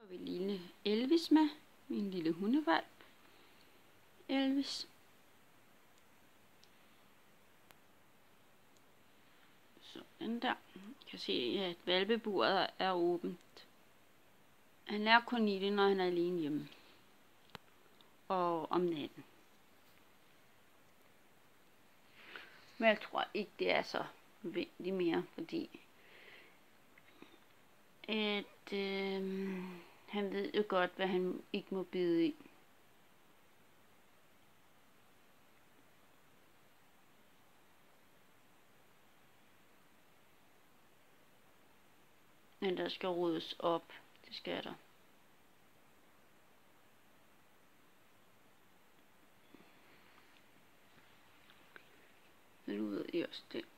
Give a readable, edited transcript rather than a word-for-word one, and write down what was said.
Vi lille Elvis med, min lille hundevalp. Elvis. Så den der. Jeg kan se, at valpeburet er åbent. Han er kun i det, når han er alene hjemme. Og om natten. Men jeg tror ikke, det er så nødvendigt mere, fordi at han ved jo godt, hvad han ikke må bide i. Men der skal ryddes op. Det skal der. Men nu ved I også det.